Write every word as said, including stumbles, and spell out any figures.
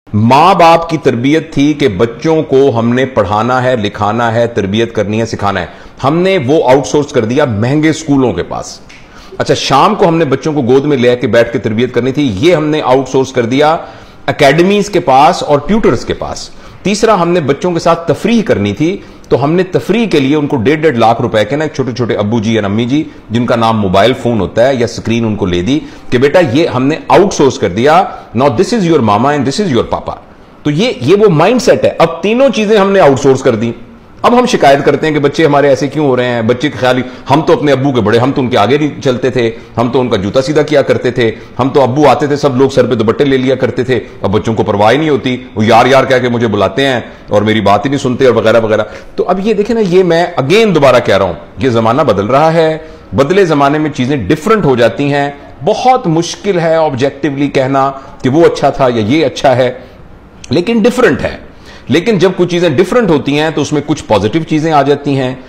मां बाप की तरबियत थी कि बच्चों को हमने पढ़ाना है, लिखाना है, तरबियत करनी है, सिखाना है। हमने वो आउटसोर्स कर दिया महंगे स्कूलों के पास। अच्छा, शाम को हमने बच्चों को गोद में लेके बैठ के तरबियत करनी थी, ये हमने आउटसोर्स कर दिया एकेडमीज के पास और ट्यूटर्स के पास। तीसरा, हमने बच्चों के साथ तफरीह करनी थी, तो हमने तफरीह के लिए उनको डेढ़ डेढ़ लाख रुपए के ना छोटे छोटे अब्बू जी या अम्मी जी जिनका नाम मोबाइल फोन होता है या स्क्रीन उनको ले दी कि बेटा ये हमने आउटसोर्स कर दिया, now this is your mama and this is your papa. तो ये ये वो माइंडसेट है। अब तीनों चीजें हमने आउटसोर्स कर दी। अब हम शिकायत करते हैं कि बच्चे हमारे ऐसे क्यों हो रहे हैं, बच्चे के ख्याल हम तो अपने अब्बू के बड़े, हम तो उनके आगे नहीं चलते थे, हम तो उनका जूता सीधा किया करते थे, हम तो अब्बू आते थे सब लोग सर पे दुपट्टे ले लिया करते थे। अब बच्चों को परवाह ही नहीं होती, वो यार यार कह के मुझे बुलाते हैं और मेरी बात ही नहीं सुनते और वगैरह वगैरह। तो अब ये देखें ना, ये मैं अगेन दोबारा कह रहा हूं, ये जमाना बदल रहा है, बदले जमाने में चीजें डिफरेंट हो जाती हैं। बहुत मुश्किल है ऑब्जेक्टिवली कहना कि वो अच्छा था या ये अच्छा है, लेकिन डिफरेंट है। लेकिन जब कुछ चीजें डिफरेंट होती हैं तो उसमें कुछ पॉजिटिव चीजें आ जाती हैं,